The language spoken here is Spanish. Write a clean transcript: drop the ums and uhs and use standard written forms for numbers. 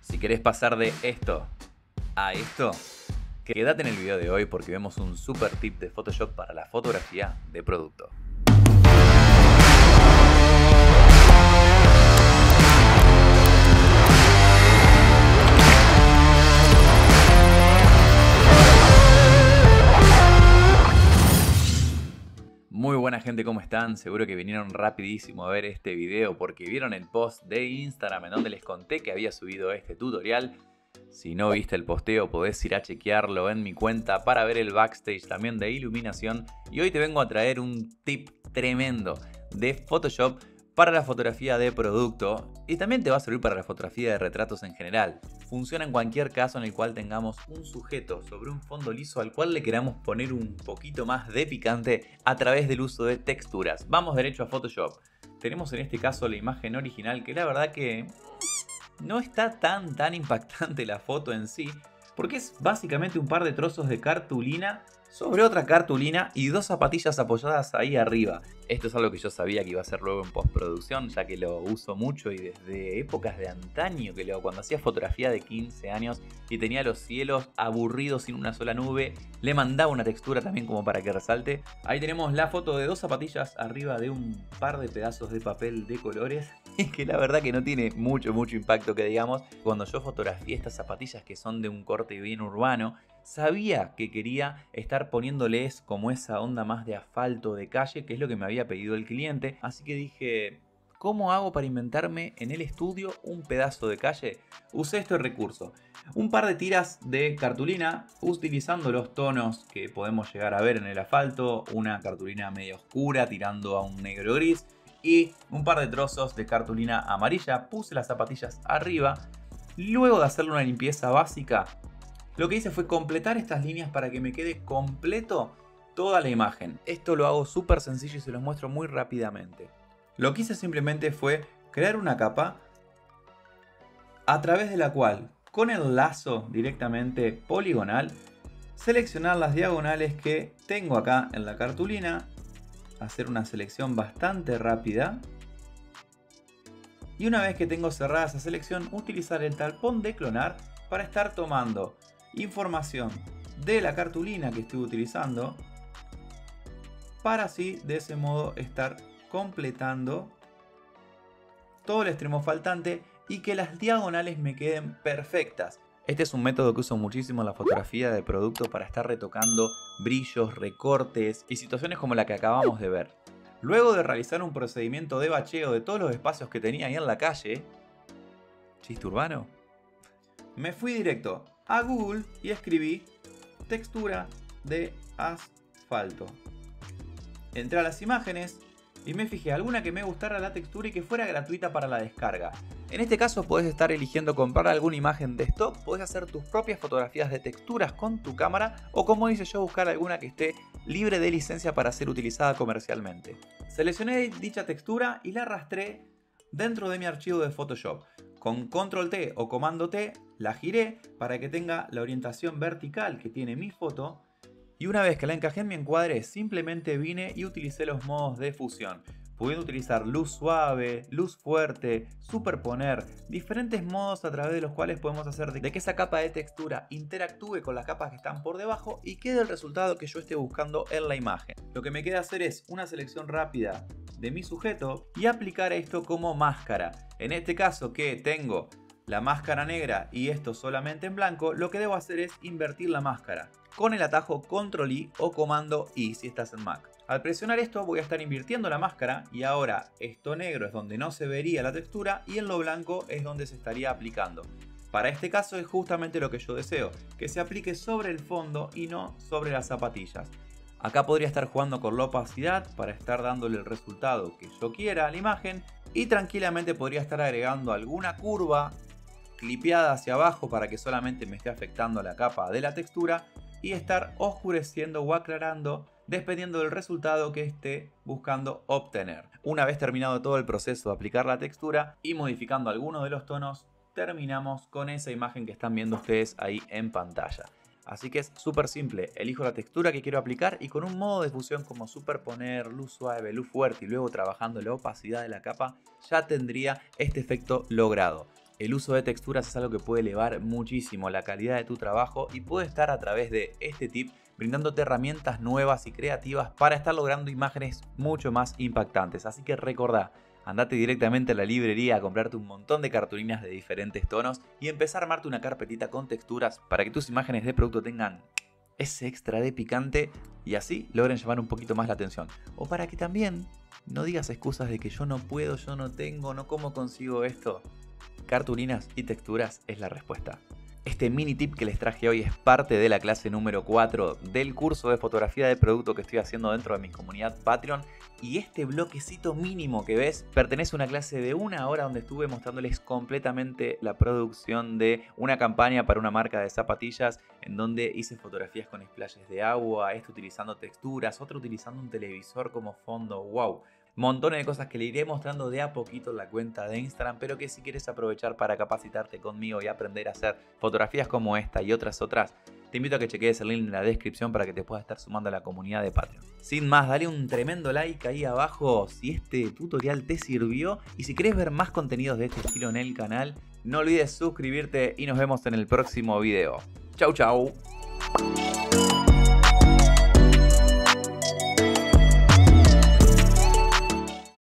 Si querés pasar de esto a esto, quédate en el video de hoy porque vemos un super tip de Photoshop para la fotografía de producto. Muy buena gente, ¿cómo están? Seguro que vinieron rapidísimo a ver este video porque vieron el post de Instagram en donde les conté que había subido este tutorial. Si no viste el posteo podés ir a chequearlo en mi cuenta para ver el backstage también de iluminación. Y hoy te vengo a traer un tip tremendo de Photoshop para la fotografía de producto y también te va a servir para la fotografía de retratos en general. Funciona en cualquier caso en el cual tengamos un sujeto sobre un fondo liso al cual le queramos poner un poquito más de picante a través del uso de texturas. Vamos derecho a Photoshop. Tenemos en este caso la imagen original, que la verdad que no está tan impactante la foto en sí, porque es básicamente un par de trozos de cartulina sobre otra cartulina y dos zapatillas apoyadas ahí arriba. Esto es algo que yo sabía que iba a hacer luego en postproducción, ya que lo uso mucho y desde épocas de antaño que lo hago. Cuando hacía fotografía de 15 años y tenía los cielos aburridos sin una sola nube, le mandaba una textura también como para que resalte. Ahí tenemos la foto de dos zapatillas arriba de un par de pedazos de papel de colores, que la verdad que no tiene mucho impacto que digamos. Cuando yo fotografié estas zapatillas que son de un corte bien urbano, sabía que quería estar poniéndoles como esa onda más de asfalto, de calle, que es lo que me había pedido el cliente. Así que dije, ¿cómo hago para inventarme en el estudio un pedazo de calle? Usé este recurso. Un par de tiras de cartulina, utilizando los tonos que podemos llegar a ver en el asfalto. Una cartulina medio oscura, tirando a un negro gris. Y un par de trozos de cartulina amarilla. Puse las zapatillas arriba. Luego de hacerle una limpieza básica, lo que hice fue completar estas líneas para que me quede completo toda la imagen. Esto lo hago súper sencillo y se los muestro muy rápidamente. Lo que hice simplemente fue crear una capa a través de la cual, con el lazo directamente poligonal, seleccionar las diagonales que tengo acá en la cartulina, hacer una selección bastante rápida. Y una vez que tengo cerrada esa selección, utilizar el talpón de clonar para estar tomando información de la cartulina que estoy utilizando, para así de ese modo estar completando todo el extremo faltante y que las diagonales me queden perfectas. Este es un método que uso muchísimo en la fotografía de producto para estar retocando brillos, recortes y situaciones como la que acabamos de ver. Luego de realizar un procedimiento de bacheo de todos los espacios que tenía ahí en la calle, chiste urbano, me fui directo a Google y escribí textura de asfalto. Entré a las imágenes y me fijé alguna que me gustara la textura y que fuera gratuita para la descarga. En este caso podés estar eligiendo comprar alguna imagen de stock, podés hacer tus propias fotografías de texturas con tu cámara o, como dice yo, buscar alguna que esté libre de licencia para ser utilizada comercialmente. Seleccioné dicha textura y la arrastré dentro de mi archivo de Photoshop. Con Control T o Comando T la giré para que tenga la orientación vertical que tiene mi foto. Y una vez que la encajé en mi encuadre, simplemente vine y utilicé los modos de fusión. Pudiendo utilizar luz suave, luz fuerte, superponer, diferentes modos a través de los cuales podemos hacer de que esa capa de textura interactúe con las capas que están por debajo y quede el resultado que yo esté buscando en la imagen. Lo que me queda hacer es una selección rápida de mi sujeto y aplicar esto como máscara. En este caso, que tengo la máscara negra y esto solamente en blanco, lo que debo hacer es invertir la máscara con el atajo Control I o Comando I si estás en Mac. Al presionar esto voy a estar invirtiendo la máscara y ahora esto negro es donde no se vería la textura y en lo blanco es donde se estaría aplicando. Para este caso es justamente lo que yo deseo, que se aplique sobre el fondo y no sobre las zapatillas. Acá podría estar jugando con la opacidad para estar dándole el resultado que yo quiera a la imagen y tranquilamente podría estar agregando alguna curva clipeada hacia abajo para que solamente me esté afectando la capa de la textura y estar oscureciendo o aclarando dependiendo del resultado que esté buscando obtener. Una vez terminado todo el proceso de aplicar la textura y modificando algunos de los tonos, terminamos con esa imagen que están viendo ustedes ahí en pantalla. Así que es súper simple, elijo la textura que quiero aplicar y con un modo de fusión como superponer, luz suave, luz fuerte y luego trabajando la opacidad de la capa, ya tendría este efecto logrado. El uso de texturas es algo que puede elevar muchísimo la calidad de tu trabajo y puede estar a través de este tip brindándote herramientas nuevas y creativas para estar logrando imágenes mucho más impactantes. Así que recordá, andate directamente a la librería a comprarte un montón de cartulinas de diferentes tonos y empezar a armarte una carpetita con texturas para que tus imágenes de producto tengan ese extra de picante y así logren llamar un poquito más la atención. O para que también no digas excusas de que yo no puedo, yo no tengo, no cómo consigo esto. Cartulinas y texturas es la respuesta. Este mini tip que les traje hoy es parte de la clase número 4 del curso de fotografía de producto que estoy haciendo dentro de mi comunidad Patreon. Y este bloquecito mínimo que ves pertenece a una clase de 1 hora donde estuve mostrándoles completamente la producción de una campaña para una marca de zapatillas en donde hice fotografías con splashes de agua, esto utilizando texturas, otro utilizando un televisor como fondo. ¡Wow! Montones de cosas que le iré mostrando de a poquito en la cuenta de Instagram, pero que si quieres aprovechar para capacitarte conmigo y aprender a hacer fotografías como esta y otras, te invito a que cheques el link en la descripción para que te puedas estar sumando a la comunidad de Patreon. Sin más, dale un tremendo like ahí abajo si este tutorial te sirvió y si querés ver más contenidos de este estilo en el canal, no olvides suscribirte y nos vemos en el próximo video. Chau chau.